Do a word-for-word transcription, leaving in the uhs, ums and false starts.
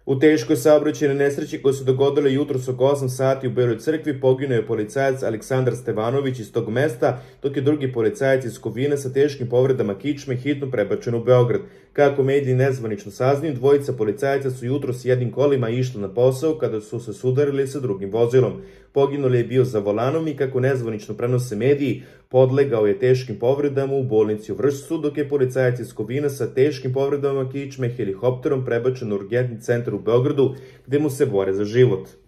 U teškoj saobraćajnoj nesreći koja se dogodila jutros oko osam sati u Beloj Crkvi poginuo je policajac Aleksandar Stevanović iz tog mesta, dok je drugi policajac iz Kovina sa teškim povredama kičme hitno prebačen u Beograd. Kako mediji nezvanično saznaju, dvojica policajaca su jutros jednim kolima išli na posao kada su se sudarili sa drugim vozilom. Poginuli je bio za volanom i, kako nezvanično prenose mediji, podlegao je teškim povredama u bolnici u Vršcu, dok je policajac iz Kovina sa teškim povredama kičme helikopterom prebačen u urgentni centar u Beogradu, gde mu se bore za život.